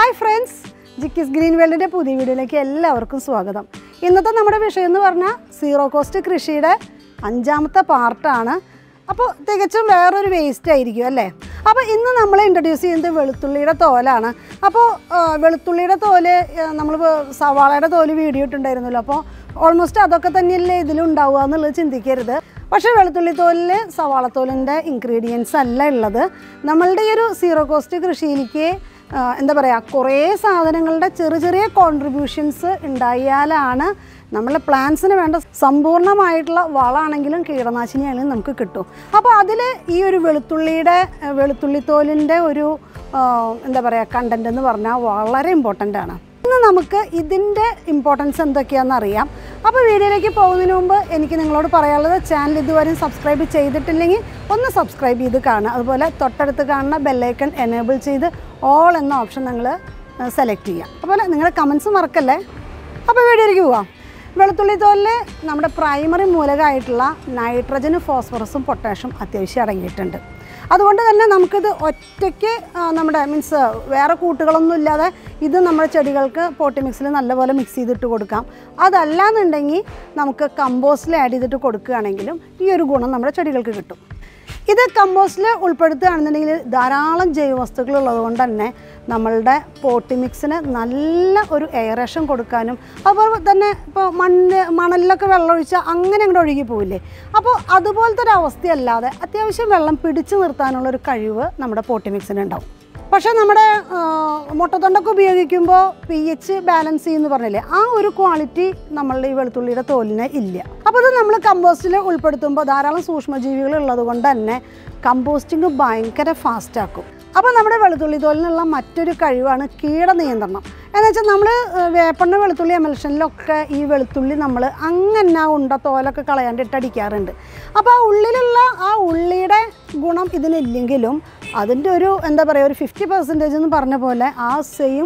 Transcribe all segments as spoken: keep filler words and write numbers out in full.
Hi friends, ജിക്കിസ് green വേൾഡിൻ്റെ പുതിയ വീഡിയോയിലേക്ക് എല്ലാവർക്കും സ്വാഗതം. ഇന്നത്തെ നമ്മുടെ വിഷയം എന്ന് പറഞ്ഞാൽ സീറോ കോസ്റ്റ് കൃഷിയുടെ അഞ്ചാമത്തെ പാർട്ടാണ്. അപ്പോൾ തികച്ചും വേറൊരു വേസ്റ്റ് ആയിരിക്കും അല്ലേ. അപ്പോൾ ഇന്ന് നമ്മൾ ഇൻട്രൊഡ്യൂസ് ചെയ്യുന്നത് വെളുത്തുള്ളിയുടെ തോലാണ്. അപ്പോൾ വെളുത്തുള്ളിയുടെ തോല് നമ്മൾ സവാളയുടെ തോല് വീഡിയോ ഇട്ടുണ്ടായിരുന്നല്ലോ. അപ്പോൾ ഓൾമോസ്റ്റ് അതൊക്കെ തന്നെയല്ലേ ഇതിലുണ്ടാവുക എന്നുള്ളത് ചിന്തിക്കരുത്. പക്ഷേ വെളുത്തുള്ളി തോലിൽ സവാളത്തോലിൻ്റെ ഇൻഗ്രീഡിയൻസ് അല്ല ഉള്ളത്. നമ്മളുടെ ഈ ഒരു സീറോ കോസ്റ്റ് കൃഷിയിലേക്ക് എന്താ പറയുക, കുറേ സാധനങ്ങളുടെ ചെറിയ ചെറിയ കോൺട്രിബ്യൂഷൻസ് ഉണ്ടായാലാണ് നമ്മളെ പ്ലാന്റ്സിന് വേണ്ട സമ്പൂർണ്ണമായിട്ടുള്ള വളമാണെങ്കിലും കീടനാശിനിയാണെങ്കിലും നമുക്ക് കിട്ടും. അപ്പോൾ അതിൽ ഈ ഒരു വെളുത്തുള്ളിയുടെ വെളുത്തുള്ളിത്തോലിൻ്റെ ഒരു എന്താ പറയുക കണ്ടൻറ്റ് എന്ന് പറഞ്ഞാൽ വളരെ ഇമ്പോർട്ടൻ്റ് ആണ്. ഇന്ന് നമുക്ക് ഇതിൻ്റെ ഇമ്പോർട്ടൻസ് എന്തൊക്കെയാണെന്ന് അറിയാം. അപ്പോൾ വീഡിയോയിലേക്ക് പോകുന്നതിന് മുമ്പ് എനിക്ക് നിങ്ങളോട് പറയാനുള്ളത്, ചാനൽ ഇതുവരെയും സബ്സ്ക്രൈബ് ചെയ്തിട്ടില്ലെങ്കിൽ ഒന്ന് സബ്സ്ക്രൈബ് ചെയ്ത് കാണുക. അതുപോലെ തൊട്ടടുത്ത് കാണുന്ന ബെല്ലൈക്കൺ എനേബിൾ ചെയ്ത് ഓൾ എന്ന ഓപ്ഷൻ നിങ്ങൾ സെലക്ട് ചെയ്യുക. അതുപോലെ നിങ്ങളുടെ കമൻസ് മറക്കല്ലേ. അപ്പോൾ വീഡിയോയിലേക്ക് പോവാം. വെളുത്തുള്ളി തോലിൽ നമ്മുടെ പ്രൈമറി മൂലകമായിട്ടുള്ള നൈട്രജനും ഫോസ്ഫറസും പൊട്ടാഷ്യം അത്യാവശ്യം അടങ്ങിയിട്ടുണ്ട്. അതുകൊണ്ട് തന്നെ നമുക്കിത് ഒറ്റയ്ക്ക് നമ്മുടെ മീൻസ് വേറെ കൂട്ടുകളൊന്നും ഇല്ലാതെ ഇത് നമ്മുടെ ചെടികൾക്ക് പോട്ടി മിക്സിൽ നല്ലപോലെ മിക്സ് ചെയ്തിട്ട് കൊടുക്കാം. അതല്ലാന്നുണ്ടെങ്കിൽ നമുക്ക് കമ്പോസ്റ്റിൽ ആഡ് ചെയ്തിട്ട് കൊടുക്കുകയാണെങ്കിലും ഈ ഒരു ഗുണം നമ്മുടെ ചെടികൾക്ക് കിട്ടും. ഇത് കമ്പോസ്റ്റിൽ ഉൾപ്പെടുത്തുകയാണെന്നുണ്ടെങ്കിൽ ധാരാളം ജൈവവസ്തുക്കൾ ഉള്ളതുകൊണ്ട് തന്നെ നമ്മളുടെ പോട്ടി മിക്സിന് നല്ല ഒരു എയറേഷൻ കൊടുക്കാനും, അതുപോലെ തന്നെ ഇപ്പോൾ മണ്ണ് മണലിലൊക്കെ വെള്ളം ഒഴിച്ചാൽ അങ്ങനെ അങ്ങോട്ട് ഒഴുകി പോവില്ലേ. അപ്പോൾ അതുപോലത്തെ ഒരു അവസ്ഥയല്ലാതെ അത്യാവശ്യം വെള്ളം പിടിച്ചു നിർത്താനുള്ളൊരു കഴിവ് നമ്മുടെ പോട്ടി മിക്സിന് ഉണ്ടാവും. പക്ഷേ നമ്മുടെ മുട്ടത്തൊണ്ടൊക്കെ ഉപയോഗിക്കുമ്പോൾ പി എച്ച് ബാലൻസ് ചെയ്യുമെന്ന് പറഞ്ഞില്ലേ, ആ ഒരു ക്വാളിറ്റി നമ്മളുടെ ഈ വെളുത്തുള്ളിയുടെ തോലിന് ഇല്ല. അപ്പോൾ ഇത് നമ്മൾ കമ്പോസ്റ്റിൽ ഉൾപ്പെടുത്തുമ്പോൾ ധാരാളം സൂക്ഷ്മജീവികൾ ഉള്ളത് കൊണ്ട് തന്നെ കമ്പോസ്റ്റിങ് ഭയങ്കര ഫാസ്റ്റാക്കും. അപ്പോൾ നമ്മുടെ വെളുത്തുള്ളി തോലിനുള്ള മറ്റൊരു കഴിവാണ് കീടനിയന്ത്രണം. എന്ന് വെച്ചാൽ നമ്മൾ വേപ്പെണ്ണ വെളുത്തുള്ളി എമൽഷനിലൊക്കെ ഈ വെളുത്തുള്ളി നമ്മൾ അങ്ങനെ ഉണ്ട തോലൊക്കെ കളയാണ്ട് ഇട്ടടിക്കാറുണ്ട്. അപ്പോൾ ആ ഉള്ളിലുള്ള ആ ഉള്ളിയുടെ ഗുണം ഇതിനില്ലെങ്കിലും അതിൻ്റെ ഒരു എന്താ പറയുക ഒരു ഫിഫ്റ്റി പെർസെൻറ്റേജ് എന്ന് പറഞ്ഞ പോലെ ആ സെയിം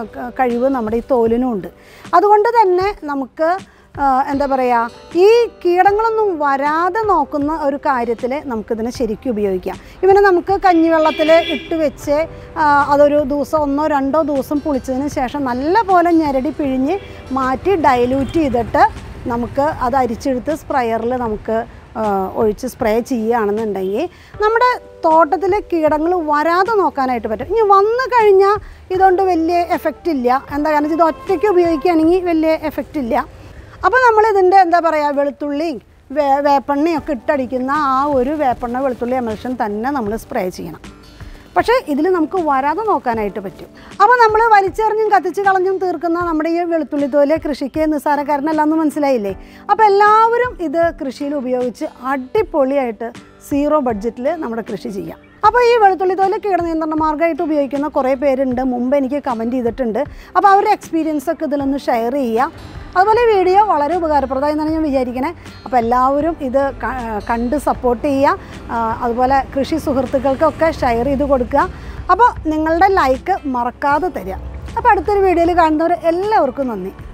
കഴിവ് നമ്മുടെ ഈ തോലിനും ഉണ്ട്. അതുകൊണ്ട് തന്നെ നമുക്ക് എന്താ പറയുക, ഈ കീടങ്ങളൊന്നും വരാതെ നോക്കുന്ന ഒരു കാര്യത്തിൽ നമുക്കിതിനെ ശരിക്കും ഉപയോഗിക്കാം. ഇവനെ നമുക്ക് കഞ്ഞിവെള്ളത്തിൽ ഇട്ട് വെച്ച് അതൊരു ദിവസം ഒന്നോ രണ്ടോ ദിവസം പുളിച്ചതിന് ശേഷം നല്ല പോലെ ഞെരടി പിഴിഞ്ഞ് മാറ്റി ഡൈല്യൂട്ട് ചെയ്തിട്ട് നമുക്ക് അത് അരിച്ചെടുത്ത് സ്പ്രേയറിൽ നമുക്ക് ഒഴിച്ച് സ്പ്രേ ചെയ്യുകയാണെന്നുണ്ടെങ്കിൽ നമ്മുടെ തോട്ടത്തിൽ കീടങ്ങൾ വരാതെ നോക്കാനായിട്ട് പറ്റും. ഇനി വന്നു കഴിഞ്ഞാൽ ഇതുകൊണ്ട് വലിയ എഫക്റ്റ് ഇല്ല. എന്താ കാരണം ഇത് ഒറ്റയ്ക്ക് ഉപയോഗിക്കുകയാണെങ്കിൽ വലിയ എഫക്റ്റ് ഇല്ല. അപ്പോൾ നമ്മളിതിൻ്റെ എന്താ പറയുക വെളുത്തുള്ളി വേ വേപ്പെണ്ണയൊക്കെ ഇട്ടടിക്കുന്ന ആ ഒരു വേപ്പെണ്ണ വെളുത്തുള്ളി എമൽഷൻ തന്നെ നമ്മൾ സ്പ്രേ ചെയ്യണം. പക്ഷേ ഇതിൽ നമുക്ക് വരാതെ നോക്കാനായിട്ട് പറ്റും. അപ്പോൾ നമ്മൾ വലിച്ചെറിഞ്ഞും കത്തിച്ച് കളഞ്ഞും തീർക്കുന്ന നമ്മുടെ ഈ വെളുത്തുള്ളി തോല് കൃഷിക്ക് നിസ്സാരക്കാരനല്ല എന്ന് മനസ്സിലായില്ലേ. അപ്പോൾ എല്ലാവരും ഇത് കൃഷിയിൽ ഉപയോഗിച്ച് അടിപൊളിയായിട്ട് സീറോ ബഡ്ജറ്റിൽ നമ്മുടെ കൃഷി ചെയ്യാം. അപ്പോൾ ഈ വെളുത്തുള്ളി തോല് കീടനിയന്ത്രണ മാർഗ്ഗമായിട്ട് ഉപയോഗിക്കുന്ന കുറേ പേരുണ്ട്, മുമ്പ് എനിക്ക് കമൻറ്റ് ചെയ്തിട്ടുണ്ട്. അപ്പോൾ അവരുടെ എക്സ്പീരിയൻസൊക്കെ ഇതിലൊന്ന് ഷെയർ ചെയ്യുക. അതുപോലെ വീഡിയോ വളരെ ഉപകാരപ്രദമായി എന്നാണ് ഞാൻ വിചാരിക്കണേ. അപ്പോൾ എല്ലാവരും ഇത് കണ്ട് സപ്പോർട്ട് ചെയ്യുക. അതുപോലെ കൃഷി സുഹൃത്തുക്കൾക്കൊക്കെ ഷെയർ ചെയ്ത് കൊടുക്കുക. അപ്പോൾ നിങ്ങളുടെ ലൈക്ക് മറക്കാതെ തരിക. അപ്പോൾ അടുത്തൊരു വീഡിയോയിൽ കാണുന്നവർ എല്ലാവർക്കും നന്ദി.